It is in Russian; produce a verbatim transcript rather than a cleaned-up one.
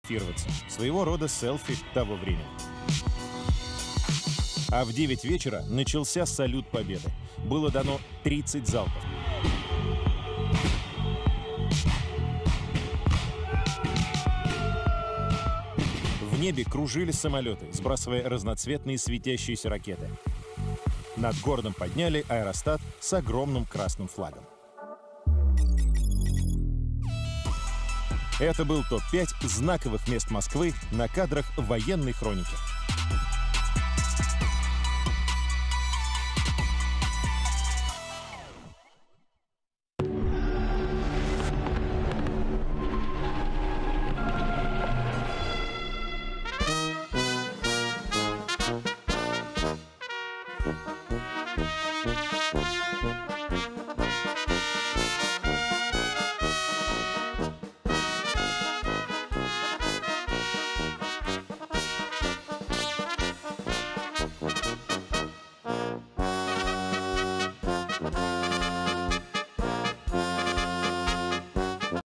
сфотографироваться. Своего рода селфи того времени. А в девять вечера начался салют Победы. Было дано тридцать залпов. В небе кружили самолеты, сбрасывая разноцветные светящиеся ракеты. Над городом подняли аэростат с огромным красным флагом. Это был топ пять знаковых мест Москвы на кадрах военной хроники.